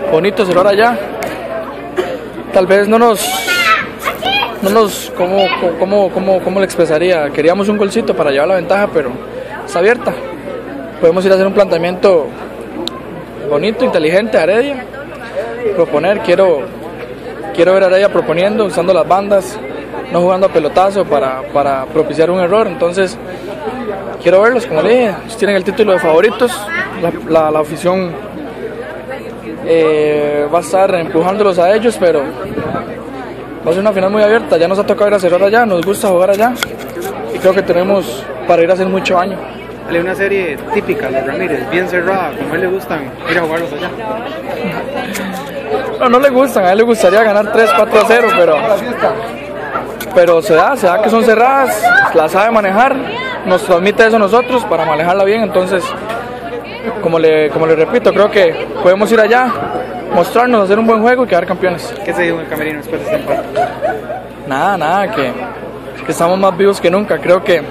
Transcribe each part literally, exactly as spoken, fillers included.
bonito cerrar allá. Tal vez no nos, no nos, ¿cómo, cómo, cómo, cómo le expresaría? Queríamos un golcito para llevar la ventaja, pero está abierta. Podemos ir a hacer un planteamiento bonito, inteligente a Heredia, proponer, quiero, quiero ver a Heredia proponiendo, usando las bandas, no jugando a pelotazo para, para propiciar un error. Entonces quiero verlos, como le dije, ellos tienen el título de favoritos, la, la, la afición eh, va a estar empujándolos a ellos, pero va a ser una final muy abierta. Ya nos ha tocado ir a cerrar allá, nos gusta jugar allá y creo que tenemos para ir a hacer mucho daño. Hay una serie típica de Ramírez, bien cerrada, como a él le gustan ir a jugarlos allá. No, no le gustan, a él le gustaría ganar tres, cuatro a cero, pero, pero se da, se da que son cerradas, la sabe manejar, nos transmite eso a nosotros para manejarla bien. Entonces, como le, como le repito, creo que podemos ir allá, mostrarnos, hacer un buen juego y quedar campeones. ¿Qué se dijo en el camerino después de este empate? Nada, nada, que, que estamos más vivos que nunca. Creo que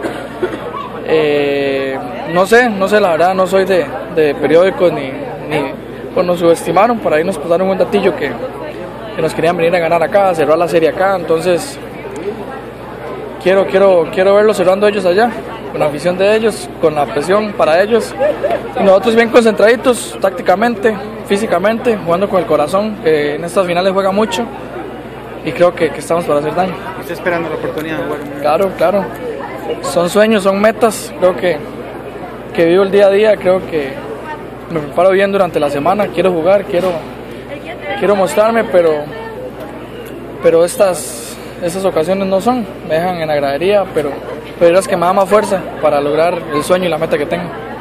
Eh, no sé, no sé, la verdad no soy de, de periódicos ni, ni pues nos subestimaron, por ahí nos pasaron un datillo que, que nos querían venir a ganar acá, a cerrar la serie acá. Entonces quiero, quiero, quiero verlos cerrando ellos allá, con la afición de ellos, con la presión para ellos y nosotros bien concentraditos tácticamente, físicamente, jugando con el corazón, que en estas finales juega mucho y creo que, que estamos para hacer daño. ¿Está esperando la oportunidad de jugar? Claro, claro. Son sueños, son metas, creo que, que vivo el día a día, creo que me preparo bien durante la semana, quiero jugar, quiero, quiero mostrarme, pero, pero estas, estas ocasiones no son, me dejan en la gradería, pero, pero es que me da más fuerza para lograr el sueño y la meta que tengo.